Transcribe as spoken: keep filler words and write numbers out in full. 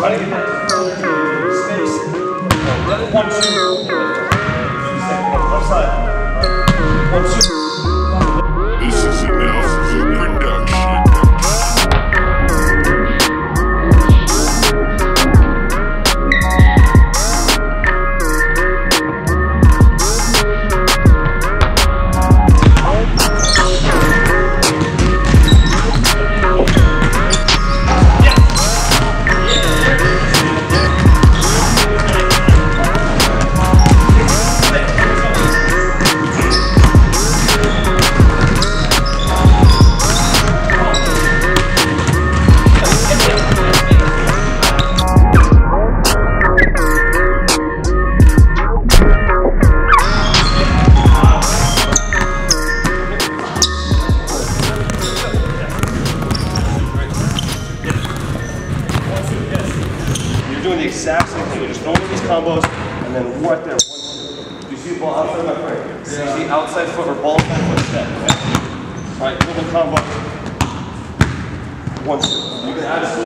Try to get that space. One, two. Left side. One, two. This is an Alpha production. Doing the exact same thing. You're just going with these combos and then right there. One, do you see the ball outside my frame? Yeah. So you see outside foot or ball side foot step. Okay? All right, double combo. One, two. You can add